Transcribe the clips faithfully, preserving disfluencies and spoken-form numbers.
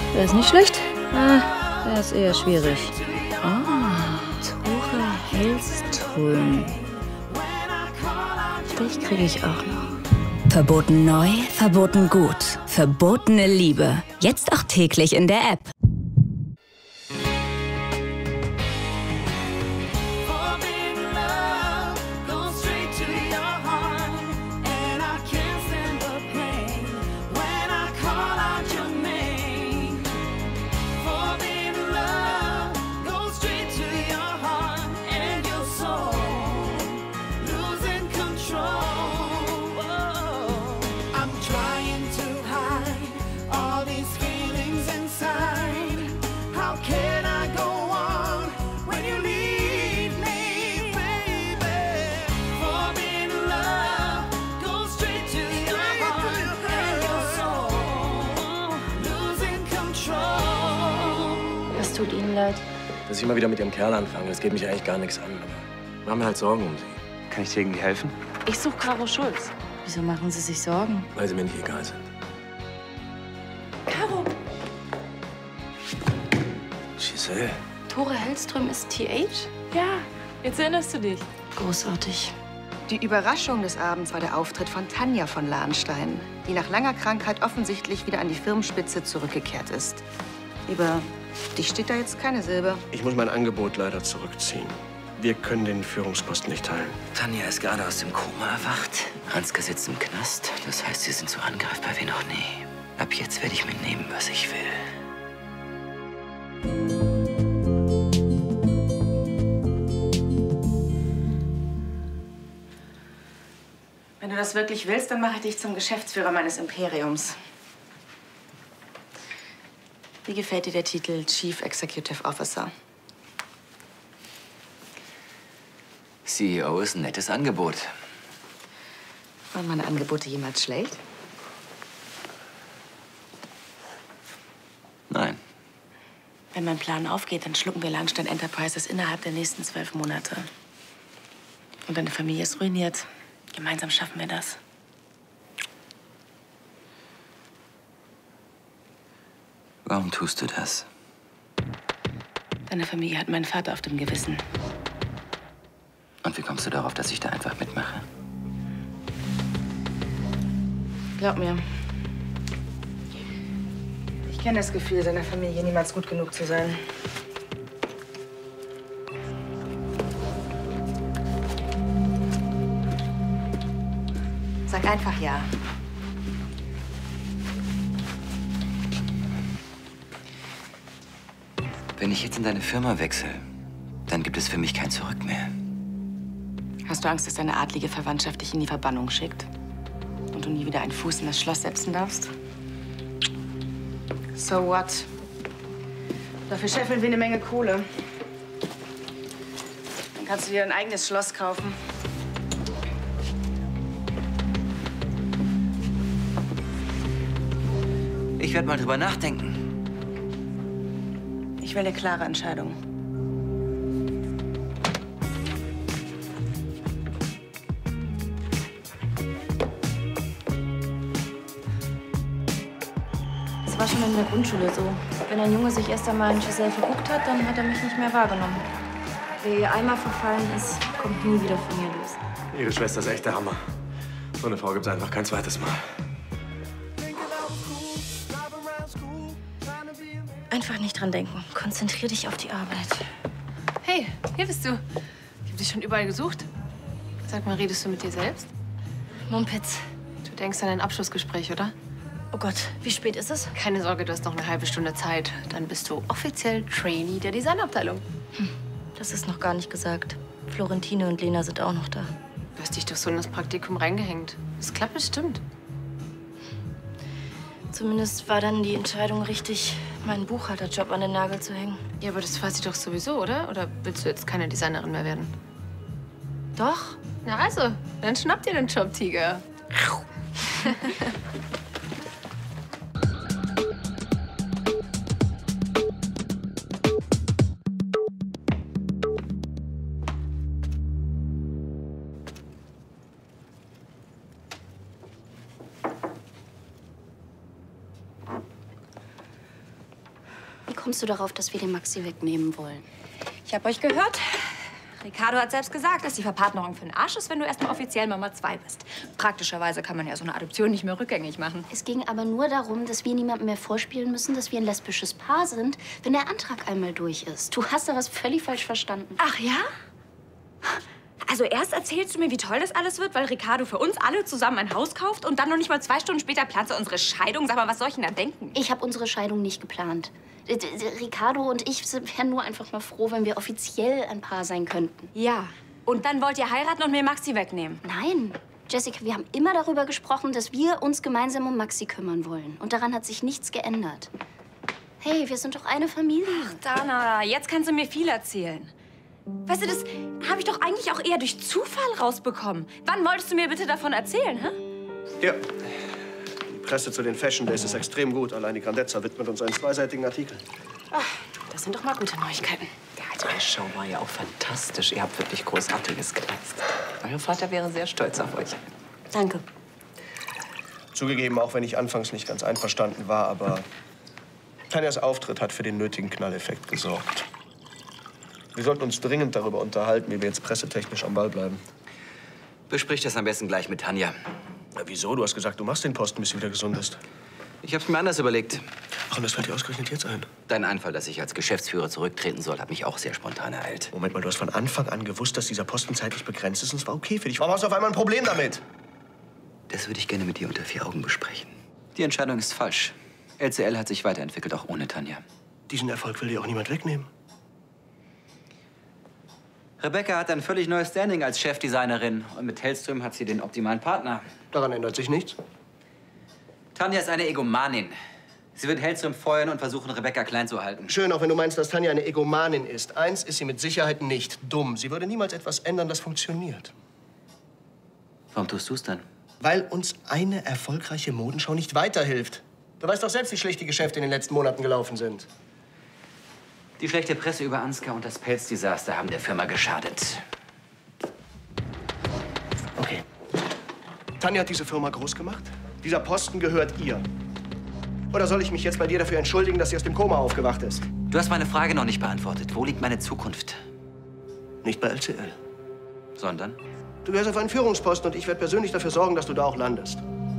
Der ist nicht schlecht. Ah, der ist eher schwierig. Oh, Tore Hellström. Dich kriege ich auch noch. Verboten neu, verboten gut. Verbotene Liebe. Jetzt auch täglich in der App. Was tut Ihnen leid? Dass ich immer wieder mit Ihrem Kerl anfange, das geht mich eigentlich gar nichts an. Aber wir machen mir halt Sorgen um Sie. Kann ich dir irgendwie helfen? Ich suche Caro Schulz. Wieso machen Sie sich Sorgen? Weil Sie mir nicht egal sind. Caro! Giselle. Tore Hellström ist T H? Ja, jetzt erinnerst du dich. Großartig. Die Überraschung des Abends war der Auftritt von Tanja von Lahnstein, die nach langer Krankheit offensichtlich wieder an die Firmenspitze zurückgekehrt ist. Über dich steht da jetzt keine Silbe. Ich muss mein Angebot leider zurückziehen. Wir können den Führungsposten nicht teilen. Tanja ist gerade aus dem Koma erwacht. Ansgar sitzt im Knast. Das heißt, sie sind so angreifbar wie noch nie. Ab jetzt werde ich mir nehmen, was ich will. Wenn du das wirklich willst, dann mache ich dich zum Geschäftsführer meines Imperiums. Wie gefällt dir der Titel Chief Executive Officer? C E O ist ein nettes Angebot. Waren meine Angebote jemals schlecht? Nein. Wenn mein Plan aufgeht, dann schlucken wir Lahnstein Enterprises innerhalb der nächsten zwölf Monate. Und deine Familie ist ruiniert. Gemeinsam schaffen wir das. Warum tust du das? Deine Familie hat meinen Vater auf dem Gewissen. Und wie kommst du darauf, dass ich da einfach mitmache? Glaub mir. Ich kenne das Gefühl, seiner Familie niemals gut genug zu sein. Sag einfach ja. Wenn ich jetzt in deine Firma wechsle, dann gibt es für mich kein Zurück mehr. Hast du Angst, dass deine adlige Verwandtschaft dich in die Verbannung schickt? Und du nie wieder einen Fuß in das Schloss setzen darfst? So what? Dafür scheffeln wir eine Menge Kohle. Dann kannst du dir ein eigenes Schloss kaufen. Ich werde mal drüber nachdenken. Ich will eine klare Entscheidung. Das war schon in der Grundschule so. Wenn ein Junge sich erst einmal in Giselle verguckt hat, dann hat er mich nicht mehr wahrgenommen. Wer ihr einmal verfallen ist, kommt nie wieder von mir los. Ihre Schwester ist echt der Hammer. So eine Frau gibt's einfach kein zweites Mal. Einfach nicht dran denken. Konzentrier dich auf die Arbeit. Hey, hier bist du. Ich hab dich schon überall gesucht. Sag mal, redest du mit dir selbst? Mumpitz. Du denkst an ein Abschlussgespräch, oder? Oh Gott, wie spät ist es? Keine Sorge, du hast noch eine halbe Stunde Zeit. Dann bist du offiziell Trainee der Designabteilung. Hm, das ist noch gar nicht gesagt. Florentine und Lena sind auch noch da. Du hast dich doch so in das Praktikum reingehängt. Das klappt bestimmt. Zumindest war dann die Entscheidung richtig, meinen Buchhalterjob an den Nagel zu hängen. Ja, aber das weiß ich doch sowieso, oder? Oder willst du jetzt keine Designerin mehr werden? Doch. Na also, dann schnapp dir den Job, Tiger. kommst du darauf, dass wir den Maxi wegnehmen wollen? Ich habe euch gehört. Ricardo hat selbst gesagt, dass die Verpartnerung für den Arsch ist, wenn du erstmal offiziell Mama zwei bist. Praktischerweise kann man ja so eine Adoption nicht mehr rückgängig machen. Es ging aber nur darum, dass wir niemandem mehr vorspielen müssen, dass wir ein lesbisches Paar sind, wenn der Antrag einmal durch ist. Du hast da was völlig falsch verstanden. Ach ja? Also erst erzählst du mir, wie toll das alles wird, weil Ricardo für uns alle zusammen ein Haus kauft und dann noch nicht mal zwei Stunden später planst du unsere Scheidung. Sag mal, was soll ich denn da denken? Ich habe unsere Scheidung nicht geplant. Ricardo und ich wären nur einfach mal froh, wenn wir offiziell ein Paar sein könnten. Ja. Und dann wollt ihr heiraten und mir Maxi wegnehmen? Nein. Jessica, wir haben immer darüber gesprochen, dass wir uns gemeinsam um Maxi kümmern wollen. Und daran hat sich nichts geändert. Hey, wir sind doch eine Familie. Ach, Dana, jetzt kannst du mir viel erzählen. Weißt du, das habe ich doch eigentlich auch eher durch Zufall rausbekommen. Wann wolltest du mir bitte davon erzählen, hä? Ja. Die Presse zu den Fashion Days ist extrem gut. Allein die Grandezza widmet uns einen zweiseitigen Artikel. Ach, das sind doch mal gute Neuigkeiten. Also, die Show war ja auch fantastisch. Ihr habt wirklich Großartiges geleistet. Euer Vater wäre sehr stolz auf euch. Danke. Zugegeben, auch wenn ich anfangs nicht ganz einverstanden war, aber Tanjas Auftritt hat für den nötigen Knalleffekt gesorgt. Wir sollten uns dringend darüber unterhalten, wie wir jetzt pressetechnisch am Ball bleiben. Besprich das am besten gleich mit Tanja. Na, wieso? Du hast gesagt, du machst den Posten, bis sie wieder gesund ist. Ich hab's mir anders überlegt. Ach, und das fällt dir ausgerechnet jetzt ein? Dein Einfall, dass ich als Geschäftsführer zurücktreten soll, hat mich auch sehr spontan ereilt. Moment mal, du hast von Anfang an gewusst, dass dieser Posten zeitlich begrenzt ist und es war okay für dich. Warum hast du auf einmal ein Problem damit? Das würde ich gerne mit dir unter vier Augen besprechen. Die Entscheidung ist falsch. L C L hat sich weiterentwickelt, auch ohne Tanja. Diesen Erfolg will dir auch niemand wegnehmen. Rebecca hat ein völlig neues Standing als Chefdesignerin. Und mit Hellström hat sie den optimalen Partner. Daran ändert sich nichts. Tanja ist eine Egomanin. Sie wird Hellström feuern und versuchen, Rebecca klein zu halten. Schön, auch wenn du meinst, dass Tanja eine Egomanin ist. Eins ist sie mit Sicherheit nicht dumm. Sie würde niemals etwas ändern, das funktioniert. Warum tust du es dann? Weil uns eine erfolgreiche Modenschau nicht weiterhilft. Du weißt doch selbst, wie schlecht die Geschäfte in den letzten Monaten gelaufen sind. Die schlechte Presse über Ansgar und das Pelzdesaster haben der Firma geschadet. Okay. Tanja hat diese Firma groß gemacht. Dieser Posten gehört ihr. Oder soll ich mich jetzt bei dir dafür entschuldigen, dass sie aus dem Koma aufgewacht ist? Du hast meine Frage noch nicht beantwortet. Wo liegt meine Zukunft? Nicht bei L C L. Sondern? Du gehörst auf einen Führungsposten und ich werde persönlich dafür sorgen, dass du da auch landest.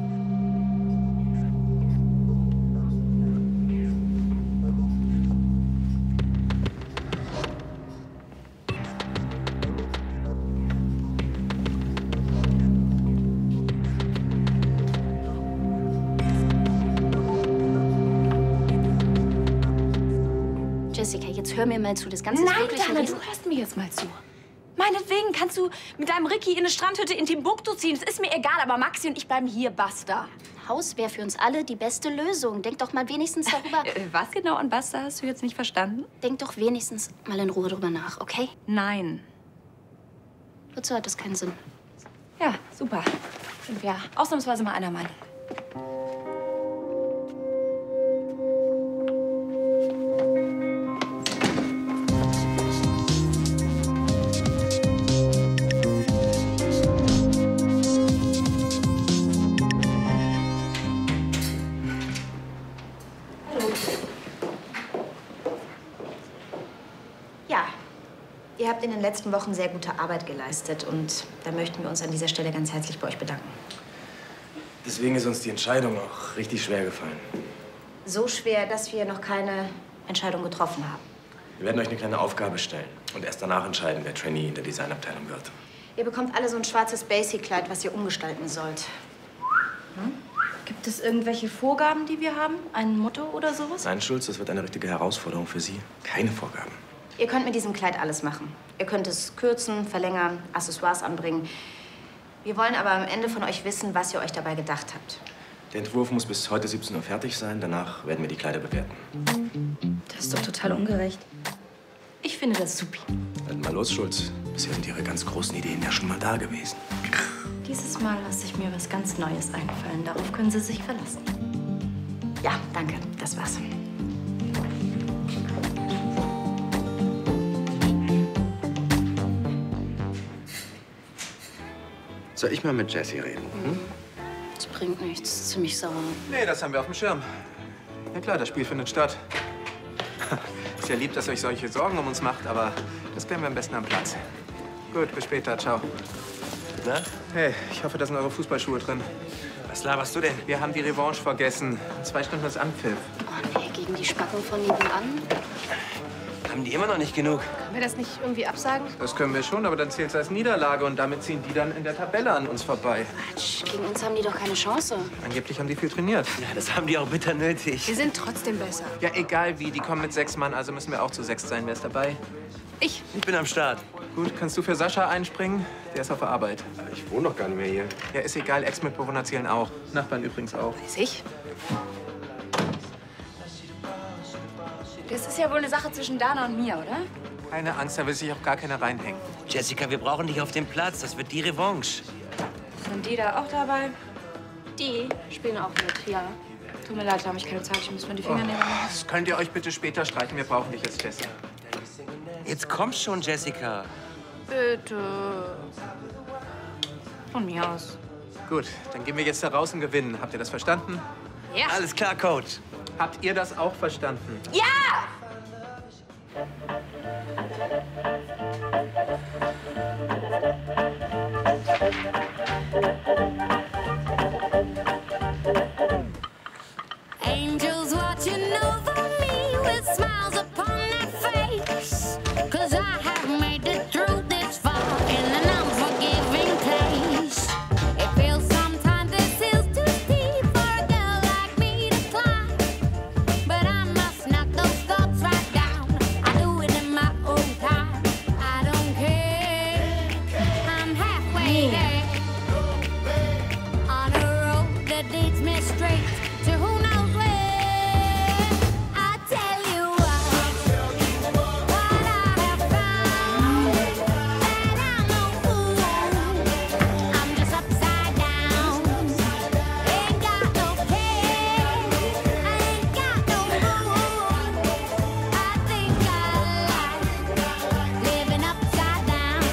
Jessica, jetzt hör mir mal zu. Das Ganze Nein, ist wirklich Dana, ein du hörst mir jetzt mal zu. Meinetwegen kannst du mit deinem Ricky in eine Strandhütte in Timbuktu ziehen. Das ist mir egal, aber Maxi und ich bleiben hier, basta. Haus wäre für uns alle die beste Lösung. Denk doch mal wenigstens darüber... Äh, was genau an basta hast du jetzt nicht verstanden? Denk doch wenigstens mal in Ruhe drüber nach, okay? Nein. Wozu hat das keinen Sinn? Ja, super. Sind wir ausnahmsweise mal einer Meinung. Ihr habt in den letzten Wochen sehr gute Arbeit geleistet und da möchten wir uns an dieser Stelle ganz herzlich bei euch bedanken. Deswegen ist uns die Entscheidung auch richtig schwer gefallen. So schwer, dass wir noch keine Entscheidung getroffen haben. Wir werden euch eine kleine Aufgabe stellen und erst danach entscheiden, wer Trainee in der Designabteilung wird. Ihr bekommt alle so ein schwarzes Basic-Kleid, was ihr umgestalten sollt. Hm? Gibt es irgendwelche Vorgaben, die wir haben? Ein Motto oder sowas? Nein, Schulz, das wird eine richtige Herausforderung für Sie. Keine Vorgaben. Ihr könnt mit diesem Kleid alles machen. Ihr könnt es kürzen, verlängern, Accessoires anbringen. Wir wollen aber am Ende von euch wissen, was ihr euch dabei gedacht habt. Der Entwurf muss bis heute siebzehn Uhr fertig sein. Danach werden wir die Kleider bewerten. Das ist doch total ungerecht. Ich finde das supi. Dann mal los, Schulz. Bisher sind Ihre ganz großen Ideen ja schon mal da gewesen. Dieses Mal lasse ich mir was ganz Neues einfallen. Darauf können Sie sich verlassen. Ja, danke. Das war's. Soll ich mal mit Jessie reden? Hm? Das bringt nichts. Das ist ziemlich sauer. Nee, das haben wir auf dem Schirm. Ja klar, das Spiel findet statt. Ist ja lieb, dass ihr euch solche Sorgen um uns macht, aber das klären wir am besten am Platz. Gut, bis später. Ciao. Na? Hey, ich hoffe, da sind eure Fußballschuhe drin. Was laberst du denn? Wir haben die Revanche vergessen. In zwei Stunden ist Anpfiff. Oh nee, gegen die Spacken von nebenan. Haben die immer noch nicht genug? Können wir das nicht irgendwie absagen? Das können wir schon, aber dann zählt es als Niederlage und damit ziehen die dann in der Tabelle an uns vorbei. Quatsch, gegen uns haben die doch keine Chance. Angeblich haben die viel trainiert. Ja, das haben die auch bitter nötig. Wir sind trotzdem besser. Ja, egal wie, die kommen mit sechs Mann, also müssen wir auch zu sechs sein. Wer ist dabei? Ich. Ich bin am Start. Gut, kannst du für Sascha einspringen? Der ist auf der Arbeit. Ich wohne doch gar nicht mehr hier. Ja, ist egal, Ex-Mitbewohner zählen auch. Nachbarn übrigens auch. Weiß ich. Das ist ja wohl eine Sache zwischen Dana und mir, oder? Keine Angst, da will sich auch gar keiner reinhängen. Jessica, wir brauchen dich auf dem Platz. Das wird die Revanche. Sind die da auch dabei? Die spielen auch mit, ja. Tut mir leid, da habe ich keine Zeit. Ich muss mir die Fingernägel machen. Das könnt ihr euch bitte später streichen. Wir brauchen dich jetzt, Jessie. Jetzt komm schon, Jessica. Bitte. Von mir aus. Gut, dann gehen wir jetzt da raus und gewinnen. Habt ihr das verstanden? Ja. Alles klar, Coach. Habt ihr das auch verstanden? Ja! Angels watching over me with smiles upon their face. 'Cause I have made it through this far in an unforgiving place. It feels sometimes this hill's too steep for a girl like me to climb. But I must knock those thoughts right down. I do it in my own time. I don't care. I'm halfway there. On a road that leads me straight to who knows where. I tell you what, what I have found, that I'm no fool. I'm just upside down. Ain't got no care, I ain't got no mood. I think I like living upside down.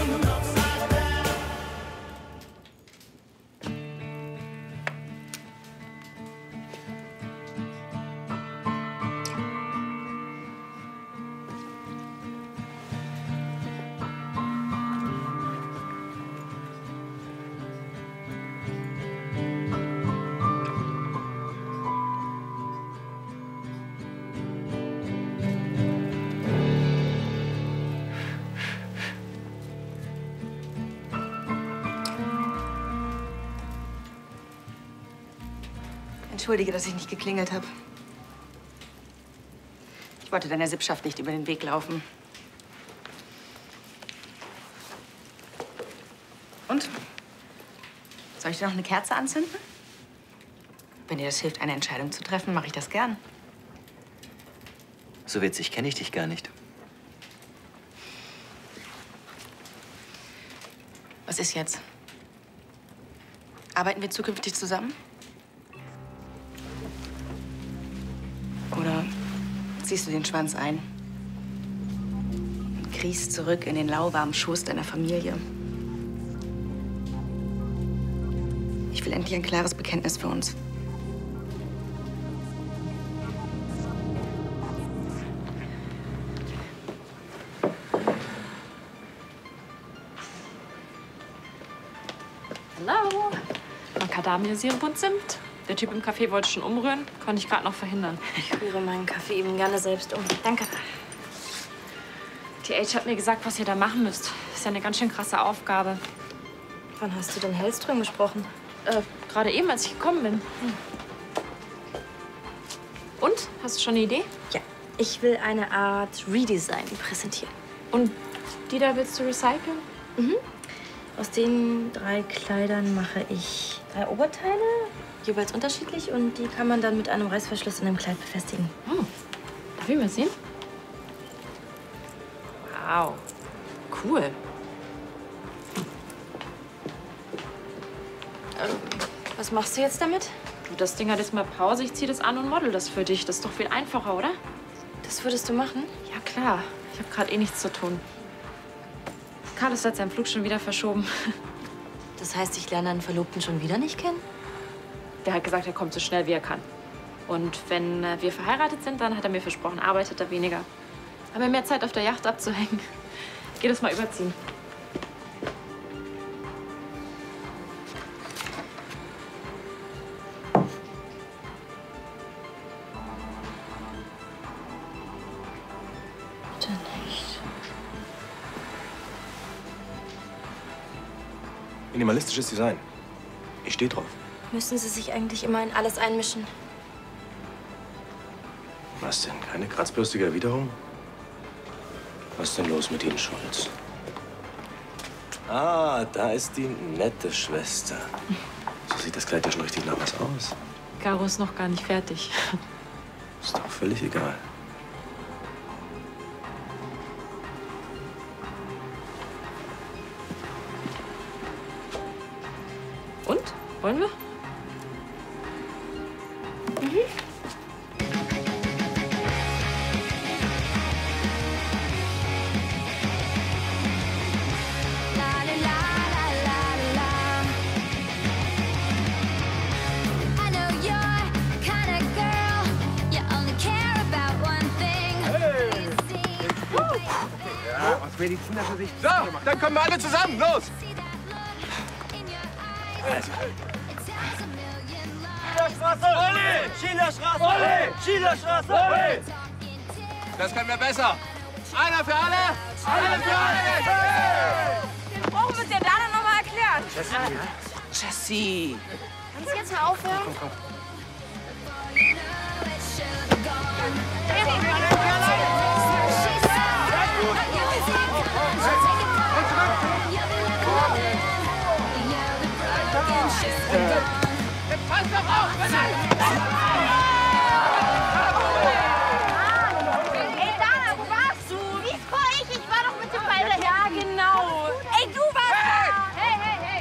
Entschuldige, dass ich nicht geklingelt habe. Ich wollte deiner Sippschaft nicht über den Weg laufen. Und? Soll ich dir noch eine Kerze anzünden? Wenn dir das hilft, eine Entscheidung zu treffen, mache ich das gern. So witzig kenne ich dich gar nicht. Was ist jetzt? Arbeiten wir zukünftig zusammen? Oder ziehst du den Schwanz ein und kriechst zurück in den lauwarmen Schoß deiner Familie? Ich will endlich ein klares Bekenntnis für uns. Hallo. Macadamia-Sirup und Zimt. Der Typ im Café wollte schon umrühren, konnte ich gerade noch verhindern. Ich rühre meinen Kaffee eben gerne selbst um. Danke. Die Age hat mir gesagt, was ihr da machen müsst. Ist ja eine ganz schön krasse Aufgabe. Wann hast du denn Hellström gesprochen? Äh, gerade eben, als ich gekommen bin. Hm. Und? Hast du schon eine Idee? Ja, ich will eine Art Redesign präsentieren. Und die da willst du recyceln? Mhm. Aus den drei Kleidern mache ich drei Oberteile, jeweils unterschiedlich. Und die kann man dann mit einem Reißverschluss in einem Kleid befestigen. Oh. Darf ich mal sehen? Wow. Cool. Ähm, was machst du jetzt damit? Du, das Ding hat jetzt mal Pause. Ich ziehe das an und model das für dich. Das ist doch viel einfacher, oder? Das würdest du machen? Ja, klar. Ich habe gerade eh nichts zu tun. Carlos hat seinen Flug schon wieder verschoben. Das heißt, ich lerne einen Verlobten schon wieder nicht kennen? Der hat gesagt, er kommt so schnell, wie er kann. Und wenn äh, wir verheiratet sind, dann hat er mir versprochen, arbeitet er weniger. Haben wir mehr Zeit auf der Yacht abzuhängen. Geh das mal überziehen. Bitte nicht. Minimalistisches Design. Ich stehe drauf. Müssen Sie sich eigentlich immer in alles einmischen? Was denn? Keine kratzbürstige Erwiderung? Was ist denn los mit Ihnen, Schulz? Ah, da ist die nette Schwester. So sieht das Kleid ja schon richtig nach was aus. Caro ist noch gar nicht fertig. Ist doch völlig egal. Und? Wollen wir? Mhm. I know you're kind of girl. You only care about one thing. Ja, was Medizin für sich. So, dann kommen wir alle zusammen. Los! Schillerstraße! Olé! Schillerstraße! Olé! Das können wir besser. Einer für alle, alle für alle. Den brauchen wir dir Dana noch mal erklären. Jessie. Jessie. Kannst du jetzt mal aufhören? Komm, komm. Pass doch auf, Ey, Dana, wo warst du? Wie vor ich? Ich war doch mit dem Ball daher. Ja, genau. Ey, du warst da. Hey, hey, hey.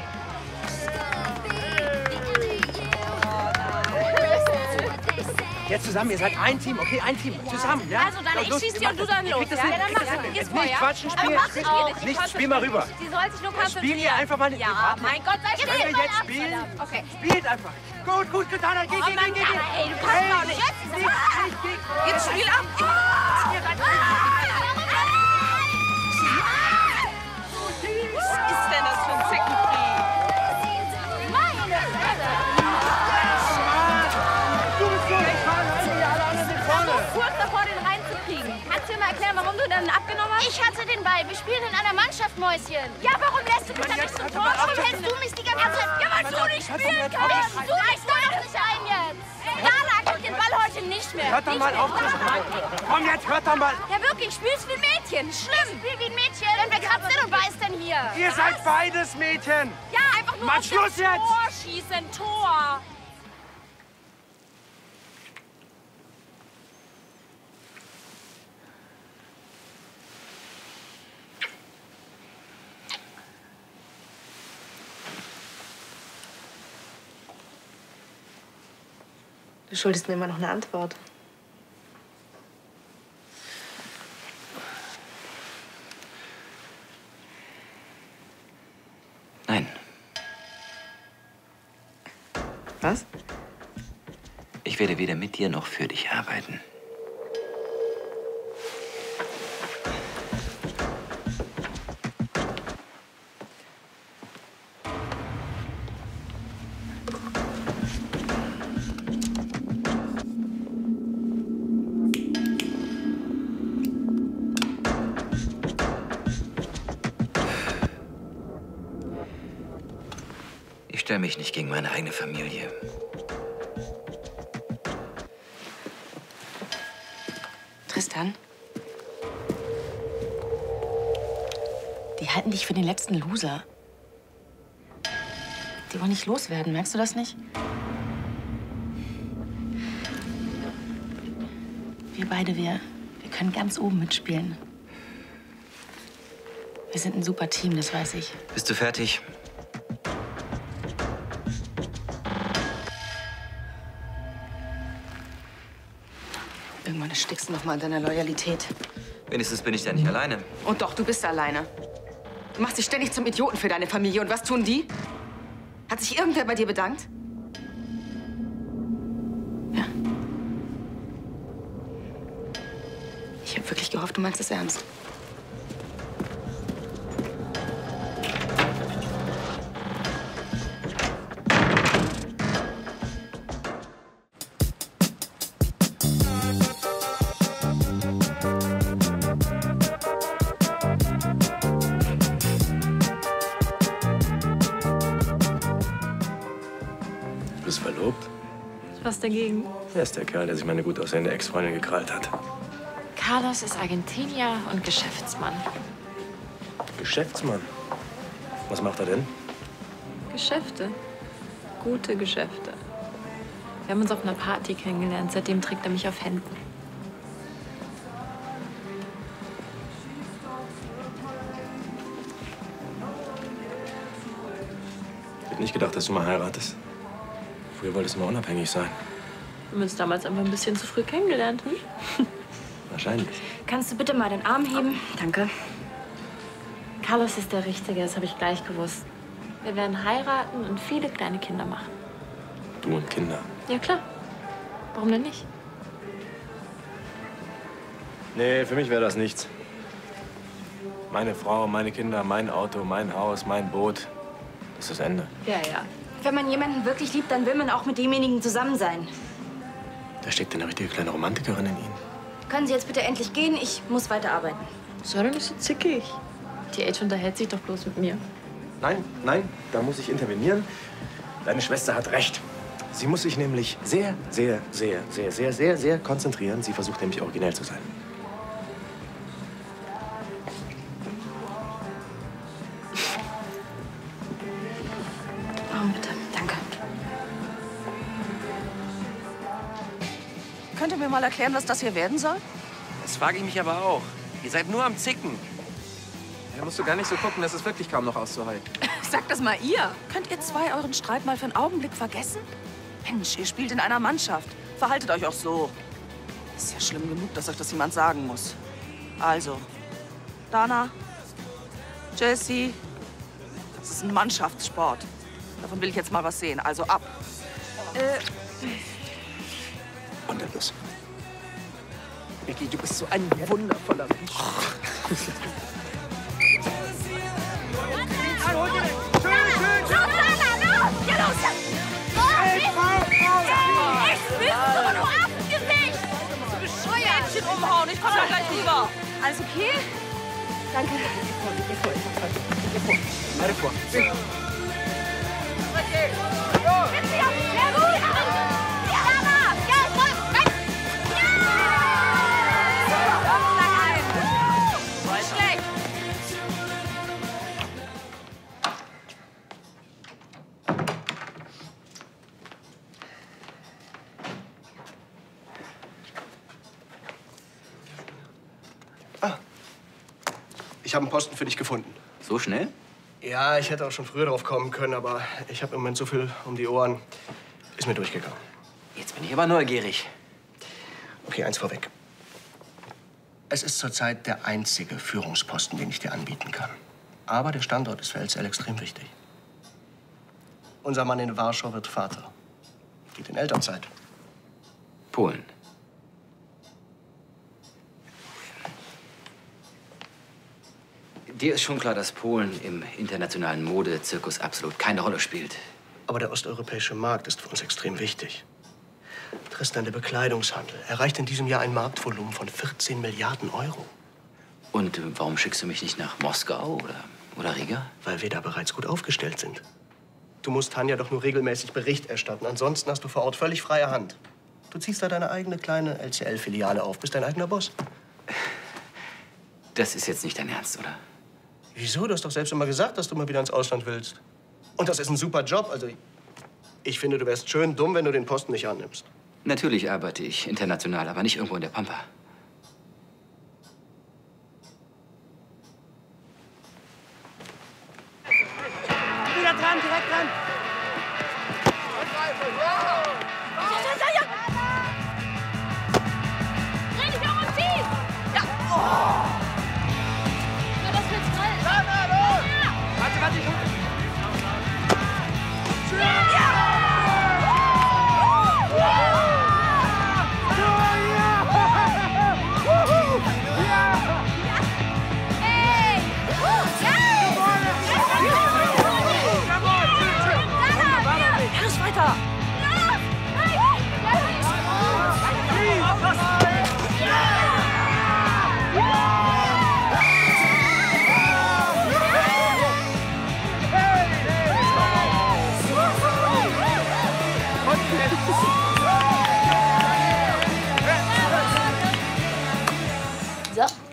Jetzt zusammen, ihr seid ein Team, okay? Ein Team. Zusammen, ja? Also dann, ich Los, schieß ihr dir und macht du dann das. los. Ihr kriegt das Ja, hin, ja, dann ihr kriegt mach das es. hin. Geh's Nicht vor, ja? quatschen, Aber spielen. mach es auch. Ich Nichts, konzentriere spiel mal mich. rüber. Sie soll sich nur Spiel konzentrieren. ihr einfach mal. Ja, mein Gott, sei Können wir still. jetzt spielen? Okay. Spielt einfach. Gut, gut, gut, Dana, geh, Oh geh, Mann, geh, geh. Dana, ey, du kannst Hey, doch nicht. nicht, nicht, nicht. Jetzt spiel ab. Ihr seid Was ist denn das für ein Zeckenvieh? Meine Fresse! Du bist so gefahren, alle anderen sind vorne. Kurz davor, den reinzukriegen. Kannst du mir mal erklären, warum du dann abgenommen hast? Ich hatte den Ball. Wir spielen in einer Mannschaft, Mäuschen. Ja, warum lässt du mich dann nicht zum Tor? Warum hältst du mich die ganze Zeit? Ja, weil du nicht spielen kannst. Du mich doch nicht ein jetzt. Dana kriegt den Ball heute nicht mehr. Hört doch Nicht mal mehr. auf. Komm jetzt, hört doch mal. Ja, wirklich, spielst wie ein Mädchen. Schlimm. Spiel wie ein Mädchen. Denn wer kratzt denn und beißt denn hier? Ihr seid beides Mädchen. Ja, einfach nur Mann, auf Schluss das jetzt. Tor schießen. Tor. Du schuldest mir immer noch eine Antwort. Nein. Was? Ich werde weder mit dir noch für dich arbeiten. Ich stelle mich nicht gegen meine eigene Familie. Tristan? Die halten dich für den letzten Loser. Die wollen nicht loswerden, merkst du das nicht? Wir beide, wir, wir können ganz oben mitspielen. Wir sind ein super Team, das weiß ich. Bist du fertig? Irgendwann erstickst du noch mal an deiner Loyalität. Wenigstens bin ich da nicht alleine. Und doch, du bist alleine. Du machst dich ständig zum Idioten für deine Familie. Und was tun die? Hat sich irgendwer bei dir bedankt? Ja. hab wirklich gehofft, du meinst es ernst. Du bist verlobt? Was dagegen? Er ist der Kerl, der sich meine gut aussehende Ex-Freundin gekrallt hat. Carlos ist Argentinier und Geschäftsmann. Geschäftsmann? Was macht er denn? Geschäfte. Gute Geschäfte. Wir haben uns auf einer Party kennengelernt. Seitdem trägt er mich auf Händen. Ich hätte nicht gedacht, dass du mal heiratest. Früher wolltest du mal unabhängig sein. Wir haben uns damals einfach ein bisschen zu früh kennengelernt, hm? Wahrscheinlich. Kannst du bitte mal den Arm heben? Danke. Carlos ist der Richtige, das habe ich gleich gewusst. Wir werden heiraten und viele kleine Kinder machen. Du und Kinder. Ja, klar. Warum denn nicht? Nee, für mich wäre das nichts. Meine Frau, meine Kinder, mein Auto, mein Haus, mein Boot. Das ist das Ende. Ja, ja. Wenn man jemanden wirklich liebt, dann will man auch mit demjenigen zusammen sein. Da steckt eine richtige kleine Romantikerin in Ihnen. Können Sie jetzt bitte endlich gehen? Ich muss weiterarbeiten. Sei doch nicht so zickig. Die Age unterhält sich doch bloß mit mir. Nein, nein, da muss ich intervenieren. Deine Schwester hat recht. Sie muss sich nämlich sehr, sehr, sehr, sehr, sehr, sehr, sehr konzentrieren. Sie versucht nämlich originell zu sein. Oh, bitte. Danke. Könnt ihr mir mal erklären, was das hier werden soll? Das frage ich mich aber auch. Ihr seid nur am Zicken. Da musst du gar nicht so gucken, das ist wirklich kaum noch auszuhalten. Sagt das mal ihr. Könnt ihr zwei euren Streit mal für einen Augenblick vergessen? Mensch, ihr spielt in einer Mannschaft. Verhaltet euch auch so. Ist ja schlimm genug, dass euch das jemand sagen muss. Also, Dana, Jessie, das ist ein Mannschaftssport. Davon will ich jetzt mal was sehen. Also ab. Äh, Und dann los. Vicky, du bist so ein wundervoller Mensch. Umhauen, ich komme da gleich rüber. Alles okay? Danke. Warte vor. Sehr gut! Ja, Mama! Ja, voll! Rein! Ja! Nicht schlecht. Ich habe einen Posten für dich gefunden. So schnell? Ja, ich hätte auch schon früher drauf kommen können, aber ich habe im Moment so viel um die Ohren. Ist mir durchgegangen. Jetzt bin ich aber neugierig. Okay, eins vorweg. Es ist zurzeit der einzige Führungsposten, den ich dir anbieten kann. Aber der Standort ist für L C L extrem wichtig. Unser Mann in Warschau wird Vater. Geht in Elternzeit. Polen. Dir ist schon klar, dass Polen im internationalen Modezirkus absolut keine Rolle spielt. Aber der osteuropäische Markt ist für uns extrem wichtig. Tristan, der Bekleidungshandel erreicht in diesem Jahr ein Marktvolumen von vierzehn Milliarden Euro. Und äh, warum schickst du mich nicht nach Moskau oder, oder Riga? Weil wir da bereits gut aufgestellt sind. Du musst Tanja doch nur regelmäßig Bericht erstatten. Ansonsten hast du vor Ort völlig freie Hand. Du ziehst da deine eigene kleine L C L-Filiale auf, bist dein eigener Boss. Das ist jetzt nicht dein Ernst, oder? Wieso? Du hast doch selbst immer gesagt, dass du mal wieder ins Ausland willst. Und das ist ein super Job. Also, ich finde, du wärst schön dumm, wenn du den Posten nicht annimmst. Natürlich arbeite ich international, aber nicht irgendwo in der Pampa. Wieder dran, direkt dran. Dreh dich um und zieh! Ja! Oh. Ja, das wird's voll. Na, na, los! Warte, warte, ich hol dich.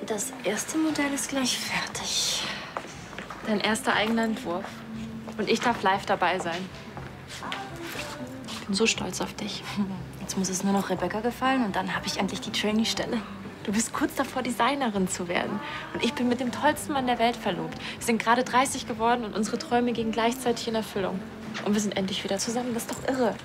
Das erste Modell ist gleich fertig. Dein erster eigener Entwurf. Und ich darf live dabei sein. Ich bin so stolz auf dich. Jetzt muss es nur noch Rebecca gefallen und dann habe ich endlich die Trainee-Stelle. Du bist kurz davor, Designerin zu werden. Und ich bin mit dem tollsten Mann der Welt verlobt. Wir sind gerade dreißig geworden und unsere Träume gehen gleichzeitig in Erfüllung. Und wir sind endlich wieder zusammen. Das ist doch irre.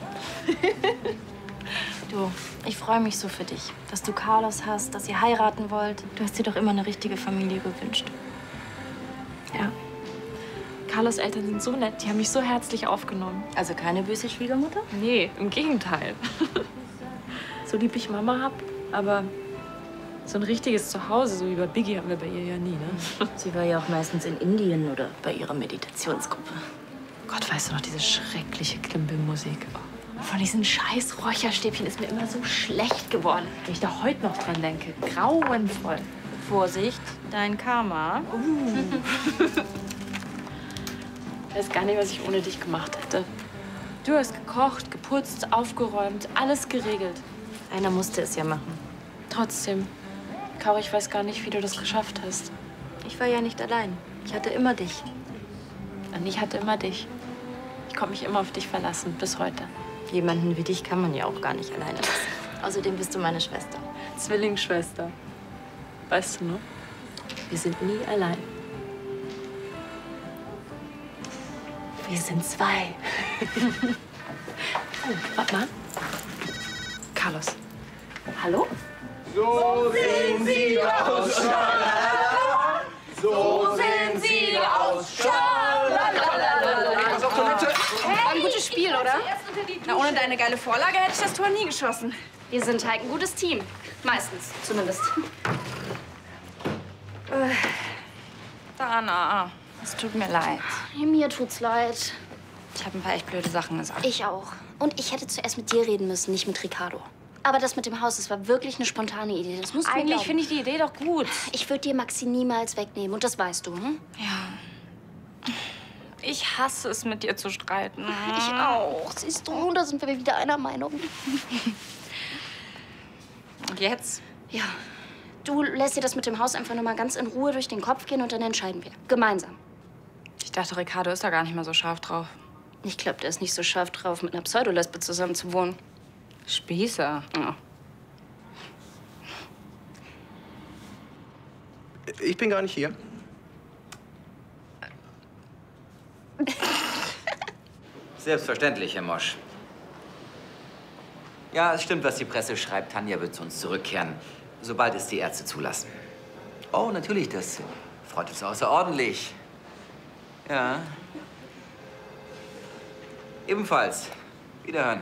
Du, ich freue mich so für dich, dass du Carlos hast, dass ihr heiraten wollt. Du hast dir doch immer eine richtige Familie gewünscht. Ja. Carlos Eltern sind so nett. Die haben mich so herzlich aufgenommen. Also keine böse Schwiegermutter? Nee, im Gegenteil. So lieb ich Mama hab, aber so ein richtiges Zuhause, so wie bei Biggie, haben wir bei ihr ja nie, ne? Sie war ja auch meistens in Indien oder bei ihrer Meditationsgruppe. Gott, weißt du noch, diese schreckliche Klimbim-Musik. Von diesen scheiß Räucherstäbchen ist mir immer so schlecht geworden, wenn ich da heute noch dran denke. Grauenvoll. Vorsicht, dein Karma. Uh. Ich weiß gar nicht, was ich ohne dich gemacht hätte. Du hast gekocht, geputzt, aufgeräumt, alles geregelt. Einer musste es ja machen. Trotzdem, Caro, ich weiß gar nicht, wie du das geschafft hast. Ich war ja nicht allein. Ich hatte immer dich. Und ich hatte immer dich. Ich konnte mich immer auf dich verlassen, bis heute. Jemanden wie dich kann man ja auch gar nicht alleine lassen. Außerdem bist du meine Schwester. Zwillingsschwester. Weißt du noch? Wir sind nie allein. Wir sind zwei. Oh, warte mal. Carlos. Hallo? So sehen Sie aus, Schalala. So sehen Sie aus, Schalala. Was auf Toilette? War ein gutes Spiel, oder? Na, ohne deine geile Vorlage hätte ich das Tor nie geschossen. Wir sind halt ein gutes Team. Meistens, zumindest. Äh, Dana, es tut mir leid. Mir tut's leid. Ich habe ein paar echt blöde Sachen gesagt. Ich auch. Und ich hätte zuerst mit dir reden müssen, nicht mit Ricardo. Aber das mit dem Haus, das war wirklich eine spontane Idee. Das musst du mir Eigentlich glauben. finde ich die Idee doch gut. Ich würde dir Maxi niemals wegnehmen und das weißt du, hm? Ja. Ich hasse es, mit dir zu streiten. Ich auch. Siehst du, da sind wir wieder einer Meinung. Und jetzt? Ja. Du lässt dir das mit dem Haus einfach nur mal ganz in Ruhe durch den Kopf gehen und dann entscheiden wir. Gemeinsam. Ich dachte, Ricardo ist da gar nicht mehr so scharf drauf. Ich glaube, der ist nicht so scharf drauf, mit einer Pseudolesbe zusammen zu wohnen. Spießer. Ja. Ich bin gar nicht hier. Selbstverständlich, Herr Mosch. Ja, es stimmt, was die Presse schreibt. Tanja wird zu uns zurückkehren, sobald es die Ärzte zulassen. Oh, natürlich, das freut uns außerordentlich. Ja. Ebenfalls. Wiederhören.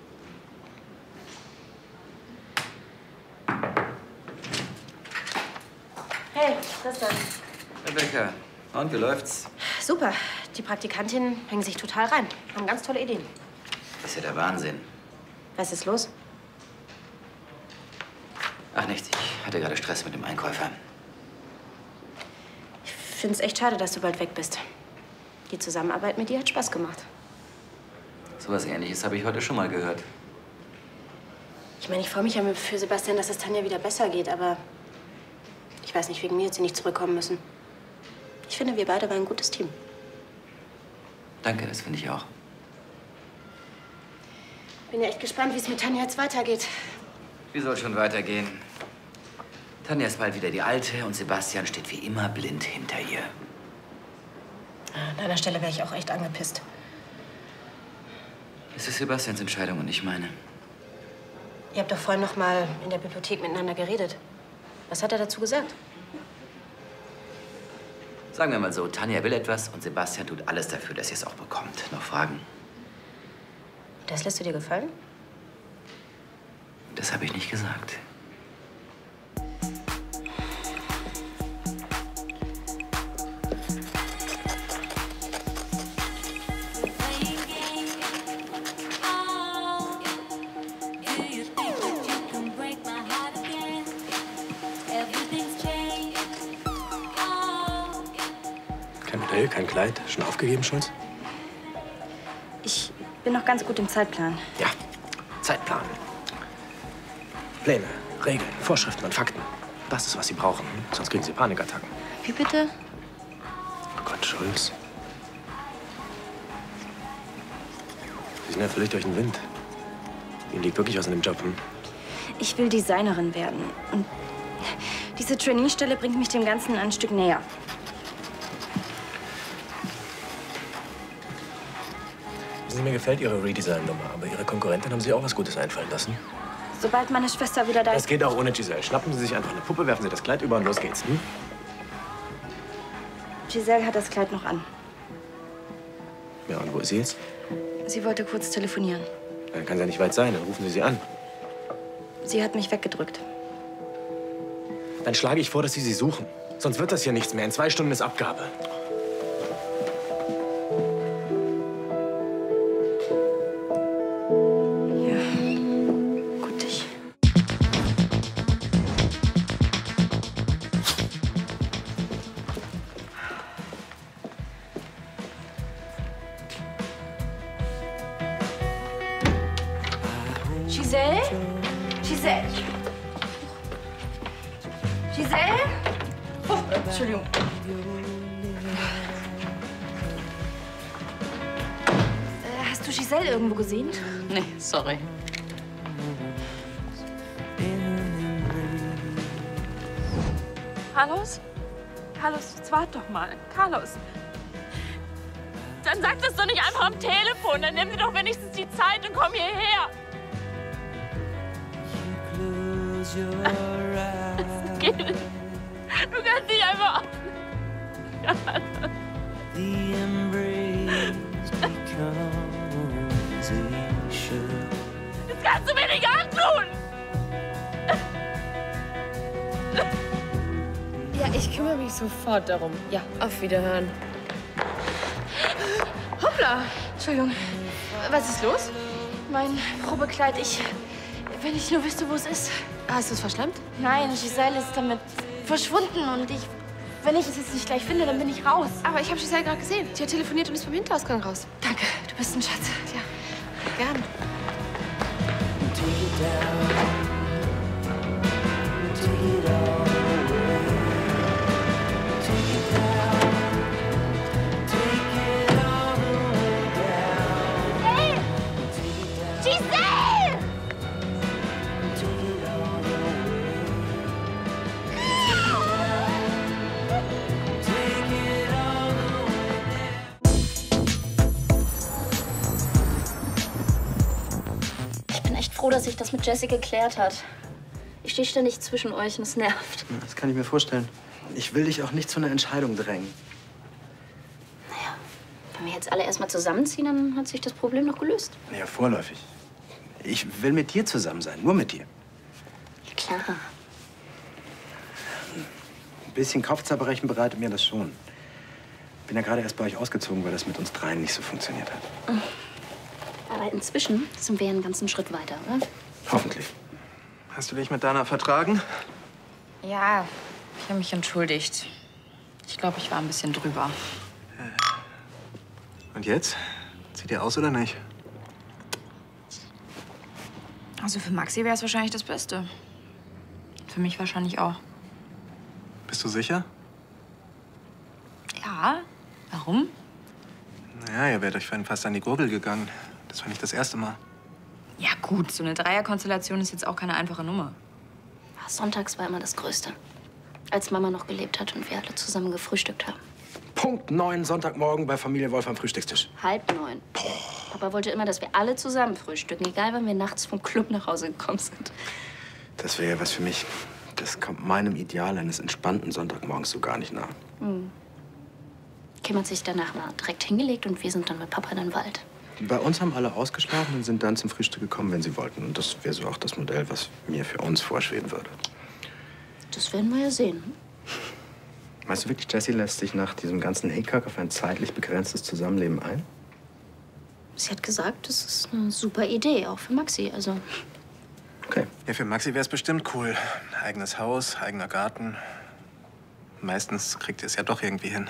Hey, Tristan. Rebecca, und wie läuft's? Super. Die Praktikantinnen hängen sich total rein. Haben ganz tolle Ideen. Das ist ja der Wahnsinn. Was ist los? Ach, nichts. Ich hatte gerade Stress mit dem Einkäufer. Ich finde es echt schade, dass du bald weg bist. Die Zusammenarbeit mit dir hat Spaß gemacht. So was Ähnliches habe ich heute schon mal gehört. Ich meine, ich freue mich ja für Sebastian, dass es Tanja wieder besser geht, aber ich weiß nicht, wegen mir hat sie nicht zurückkommen müssen. Ich finde, wir beide waren ein gutes Team. Danke, das finde ich auch. Bin ja echt gespannt, wie es mit Tanja jetzt weitergeht. Wie soll schon weitergehen? Tanja ist bald wieder die Alte und Sebastian steht wie immer blind hinter ihr. An deiner Stelle wäre ich auch echt angepisst. Es ist Sebastians Entscheidung und nicht meine. Ihr habt doch vorhin noch mal in der Bibliothek miteinander geredet. Was hat er dazu gesagt? Sagen wir mal so, Tanja will etwas und Sebastian tut alles dafür, dass sie es auch bekommt. Noch Fragen? Das lässt du dir gefallen? Das habe ich nicht gesagt. Kein Modell, kein Kleid. Schon aufgegeben, Scholz? Ich bin noch ganz gut im Zeitplan. Ja, Zeitplan. Pläne, Regeln, Vorschriften und Fakten. Das ist, was Sie brauchen. Sonst kriegen Sie Panikattacken. Wie bitte? Oh Gott, Schulz. Sie sind ja völlig durch den Wind. Ihnen liegt wirklich was in dem Job, hm? Ich will Designerin werden. Und diese Trainee-Stelle bringt mich dem Ganzen ein Stück näher. Wissen Sie, mir gefällt Ihre Redesign-Nummer, aber Ihre Konkurrentin haben sich auch was Gutes einfallen lassen. Sobald meine Schwester wieder da Das ist... geht auch ohne Giselle. Schnappen Sie sich einfach eine Puppe, werfen Sie das Kleid über und los geht's. Hm? Giselle hat das Kleid noch an. Ja, und wo ist sie jetzt? Sie wollte kurz telefonieren. Dann kann sie ja nicht weit sein. Dann rufen Sie sie an. Sie hat mich weggedrückt. Dann schlage ich vor, dass Sie sie suchen. Sonst wird das hier nichts mehr. In zwei Stunden ist Abgabe. Giselle? Giselle? Giselle? Oh, Entschuldigung. Äh, hast du Giselle irgendwo gesehen? Nee, sorry. Carlos? Carlos, jetzt wart doch mal. Carlos. Dann sag das doch nicht einfach am Telefon. Dann nimm dir doch wenigstens die Zeit und komm hierher. Das geht nicht. Du kannst nicht einfach... Das kannst du mir nicht antun! Ja, ich kümmere mich sofort darum. Ja, auf Wiederhören. Hoppla! Entschuldigung. Was ist los? Mein Probekleid, ich... Wenn ich nur wüsste, wo es ist. Hast du es verschlammt? Nein, Giselle ist damit verschwunden und ich... Wenn ich es jetzt nicht gleich finde, dann bin ich raus. Aber ich habe Giselle gerade gesehen. Sie hat telefoniert und ist vom Hinterausgang raus. Danke, du bist ein Schatz. Ja, gern. Giselle! Ich bin echt froh, dass sich das mit Jessie geklärt hat. Ich stehe ständig zwischen euch und es nervt. Das kann ich mir vorstellen. Ich will dich auch nicht zu einer Entscheidung drängen. Naja, wenn wir jetzt alle erst mal zusammenziehen, dann hat sich das Problem noch gelöst. Naja, vorläufig. Ich will mit dir zusammen sein, nur mit dir. Ja, klar. Ein bisschen Kopfzerbrechen bereitet mir das schon. Bin ja gerade erst bei euch ausgezogen, weil das mit uns dreien nicht so funktioniert hat. Aber inzwischen sind wir einen ganzen Schritt weiter, oder? Hoffentlich. Hast du dich mit Dana vertragen? Ja, ich habe mich entschuldigt. Ich glaube, ich war ein bisschen drüber. Und jetzt? Zieht ihr aus oder nicht? Also für Maxi wäre es wahrscheinlich das Beste. Für mich wahrscheinlich auch. Bist du sicher? Ja, warum? Naja, ihr wärt euch vorhin fast an die Gurgel gegangen. Das war nicht das erste Mal. Ja gut, so eine Dreierkonstellation ist jetzt auch keine einfache Nummer. Sonntags war immer das Größte. Als Mama noch gelebt hat und wir alle zusammen gefrühstückt haben. Punkt neun, Sonntagmorgen bei Familie Wolf am Frühstückstisch. Halb neun. Papa wollte immer, dass wir alle zusammen frühstücken, egal wann wir nachts vom Club nach Hause gekommen sind. Das wäre ja was für mich. Das kommt meinem Ideal eines entspannten Sonntagmorgens so gar nicht nah. Hm. Kim hat sich danach mal direkt hingelegt und wir sind dann mit Papa in den Wald. Bei uns haben alle ausgeschlafen und sind dann zum Frühstück gekommen, wenn sie wollten. Und das wäre so auch das Modell, was mir für uns vorschweben würde. Das werden wir ja sehen. Meinst du wirklich, Jessie lässt sich nach diesem ganzen Hickhack auf ein zeitlich begrenztes Zusammenleben ein? Sie hat gesagt, das ist eine super Idee, auch für Maxi. Also Okay. Ja, für Maxi wäre es bestimmt cool. Ein eigenes Haus, eigener Garten. Meistens kriegt ihr es ja doch irgendwie hin.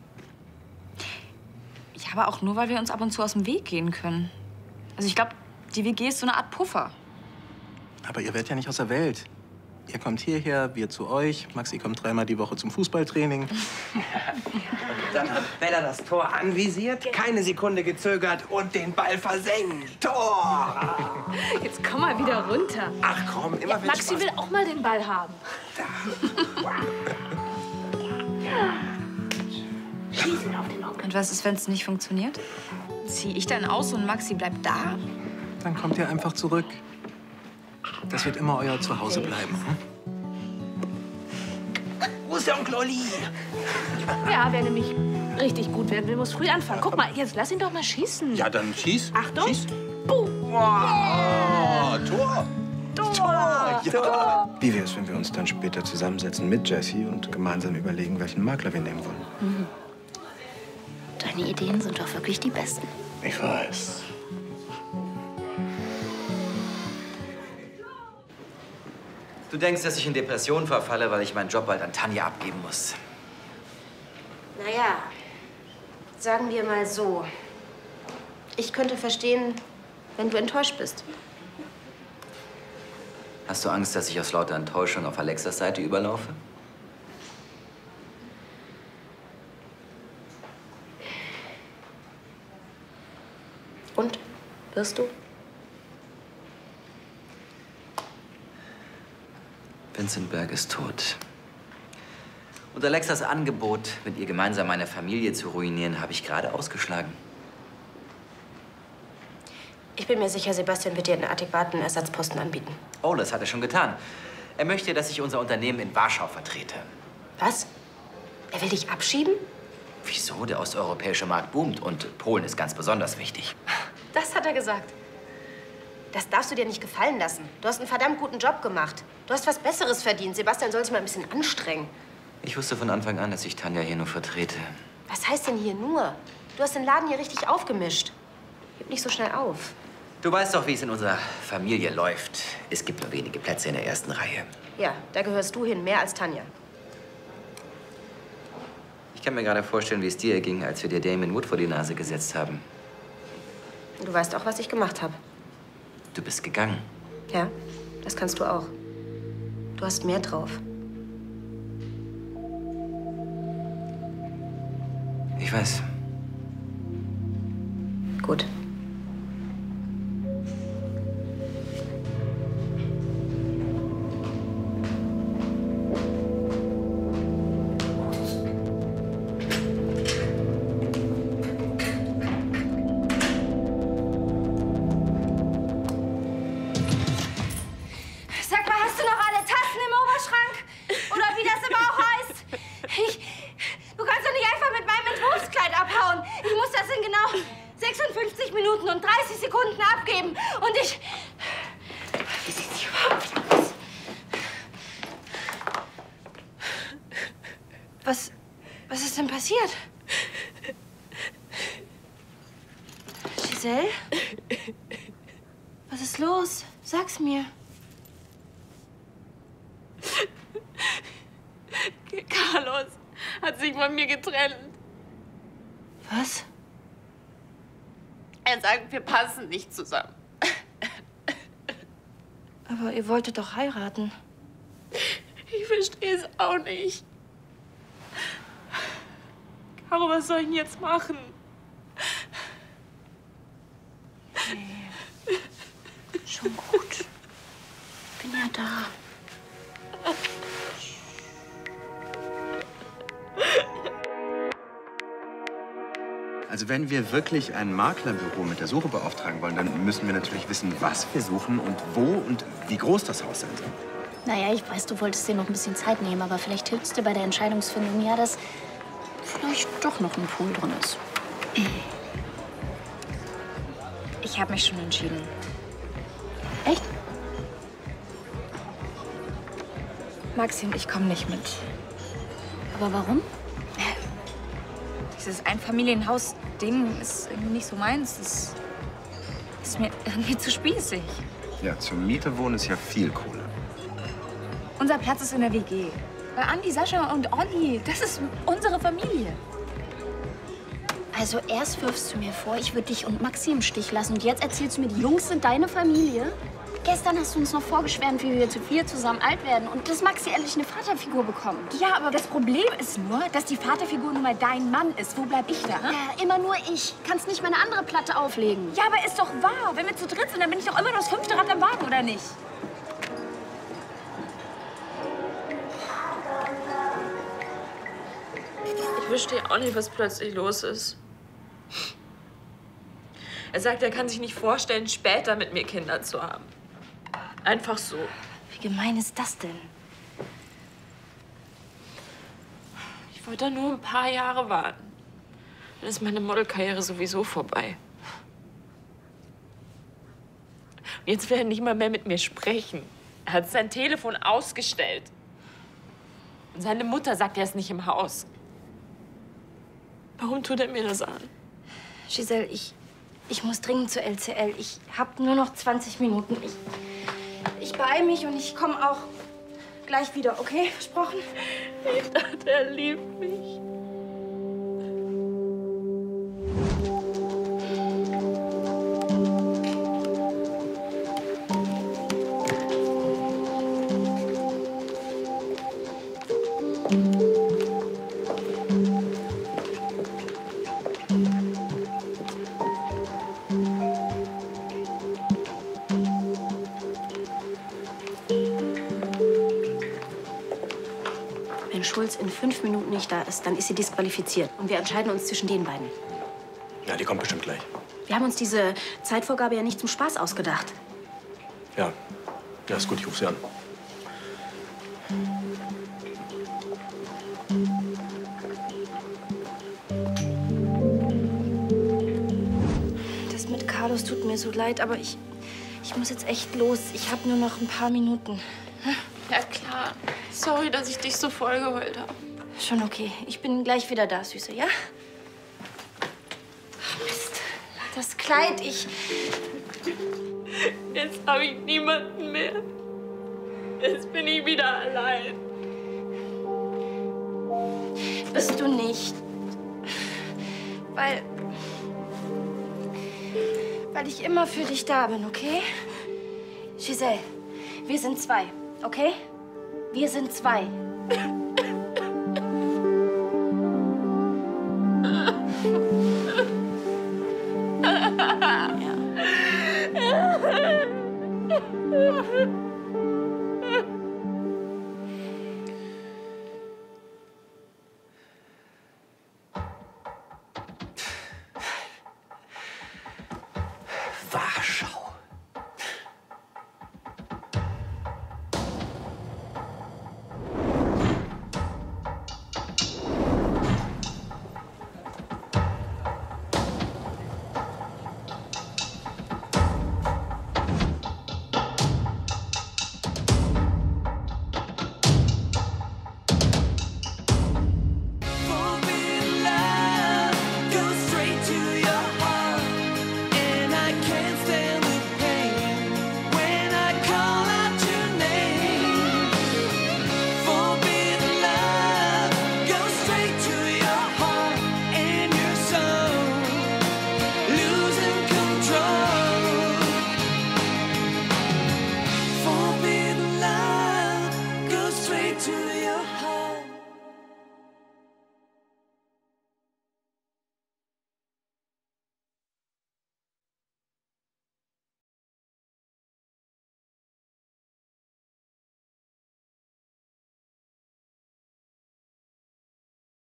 Ja, aber auch nur, weil wir uns ab und zu aus dem Weg gehen können. Also ich glaube, die W G ist so eine Art Puffer. Aber ihr werdet ja nicht aus der Welt. Ihr kommt hierher, wir zu euch. Maxi kommt dreimal die Woche zum Fußballtraining. Dann hat Bella das Tor anvisiert, keine Sekunde gezögert und den Ball versenkt. Tor! Jetzt komm mal wieder runter. Ach komm, immer Ja, wenn Maxi Spaß will auch mal den Ball haben. Und was ist, wenn es nicht funktioniert? Zieh ich dann aus und Maxi bleibt da? Dann kommt ihr einfach zurück. Das wird immer euer Zuhause bleiben. Hm? Wo ist der Onkel Olli? Ja, wer nämlich richtig gut werden will, muss früh anfangen. Guck mal, jetzt lass ihn doch mal schießen. Ja, dann schieß. Achtung. Schieß. Boom. Wow. Tor. Tor. Ja. Wie wäre es, wenn wir uns dann später zusammensetzen mit Jessie und gemeinsam überlegen, welchen Makler wir nehmen wollen? Mhm. Deine Ideen sind doch wirklich die besten. Ich weiß. Du denkst, dass ich in Depressionen verfalle, weil ich meinen Job bald an Tanja abgeben muss. Naja, sagen wir mal so. Ich könnte verstehen, wenn du enttäuscht bist. Hast du Angst, dass ich aus lauter Enttäuschung auf Alexas Seite überlaufe? Und? Wirst du? Vincent Berg ist tot. Und Alexas Angebot, mit ihr gemeinsam meine Familie zu ruinieren, habe ich gerade ausgeschlagen. Ich bin mir sicher, Sebastian wird dir einen adäquaten Ersatzposten anbieten. Oh, das hat er schon getan. Er möchte, dass ich unser Unternehmen in Warschau vertrete. Was? Er will dich abschieben? Wieso? Der osteuropäische Markt boomt und Polen ist ganz besonders wichtig. Das hat er gesagt. Das darfst du dir nicht gefallen lassen. Du hast einen verdammt guten Job gemacht. Du hast was Besseres verdient. Sebastian soll sich mal ein bisschen anstrengen. Ich wusste von Anfang an, dass ich Tanja hier nur vertrete. Was heißt denn hier nur? Du hast den Laden hier richtig aufgemischt. Gib nicht so schnell auf. Du weißt doch, wie es in unserer Familie läuft. Es gibt nur wenige Plätze in der ersten Reihe. Ja, da gehörst du hin, mehr als Tanja. Ich kann mir gerade vorstellen, wie es dir ging, als wir dir Damon Wood vor die Nase gesetzt haben. Du weißt auch, was ich gemacht habe. Du bist gegangen. Ja, das kannst du auch. Du hast mehr drauf. Ich weiß. Gut. Sag mal, hast du noch alle Tassen im Oberschrank? Oder wie das immer auch heißt? Ich, du kannst doch nicht einfach mit meinem Entwurfskleid abhauen. Ich muss das in genau sechsundfünfzig Minuten und dreißig Sekunden abgeben. Und ich... Wie sieht sie überhaupt aus? Was, was ist denn passiert? Giselle? Was ist los? Sag's mir. Carlos hat sich von mir getrennt. Was? Er sagt, wir passen nicht zusammen. Aber ihr wolltet doch heiraten. Ich verstehe es auch nicht. Caro, was soll ich denn jetzt machen? Nee. Schon gut. Bin ja da. Also wenn wir wirklich ein Maklerbüro mit der Suche beauftragen wollen, dann müssen wir natürlich wissen, was wir suchen und wo und wie groß das Haus sein soll. Naja, ich weiß, du wolltest dir noch ein bisschen Zeit nehmen, aber vielleicht hilft es dir bei der Entscheidungsfindung ja, dass vielleicht doch noch ein Pool drin ist. Ich habe mich schon entschieden. Echt? Maxi und ich kommen nicht mit. Aber warum? Dieses Einfamilienhaus-Ding ist irgendwie nicht so meins. Das ist mir irgendwie zu spießig. Ja, zur Miete wohnen ist ja viel Kohle. Unser Platz ist in der W G. Bei Andi, Sascha und Olli. Das ist unsere Familie. Also erst wirfst du mir vor, ich würde dich und Maxi im Stich lassen. Und jetzt erzählst du mir, die Jungs sind deine Familie? Gestern hast du uns noch vorgeschwärmt, wie wir zu vier zusammen alt werden und dass Maxi endlich eine Vaterfigur bekommt. Ja, aber das Problem ist nur, dass die Vaterfigur nun mal dein Mann ist. Wo bleib ich da? Ja, immer nur ich. Kannst nicht meine andere Platte auflegen. Ja, aber ist doch wahr. Wenn wir zu dritt sind, dann bin ich doch immer das fünfte Rad am Wagen, oder nicht? Ich verstehe auch nicht, was plötzlich los ist. Er sagt, er kann sich nicht vorstellen, später mit mir Kinder zu haben. Einfach so. Wie gemein ist das denn? Ich wollte nur ein paar Jahre warten. Dann ist meine Modelkarriere sowieso vorbei. Und jetzt will er nicht mal mehr mit mir sprechen. Er hat sein Telefon ausgestellt. Und seine Mutter sagt, er ist nicht im Haus. Warum tut er mir das an? Giselle, ich, ich muss dringend zur L C L. Ich habe nur noch zwanzig Minuten. Ich, ich beeile mich und ich komme auch gleich wieder, okay? Versprochen? Ich dachte, er liebt mich. Wenn Schulz in fünf Minuten nicht da ist, dann ist sie disqualifiziert. Und wir entscheiden uns zwischen den beiden. Ja, die kommt bestimmt gleich. Wir haben uns diese Zeitvorgabe ja nicht zum Spaß ausgedacht. Ja, ja, ist gut, ich rufe sie an. Das mit Carlos tut mir so leid, aber ich, ich muss jetzt echt los. Ich habe nur noch ein paar Minuten. Ja, klar. Sorry, dass ich dich so vollgeheult habe. Schon okay. Ich bin gleich wieder da, Süße, ja? Ach, Mist. Das Kleid, ich... Jetzt habe ich niemanden mehr. Jetzt bin ich wieder allein. Bist du nicht. Weil... Weil ich immer für dich da bin, okay? Giselle, wir sind zwei, okay? Wir sind zwei. Warschau. To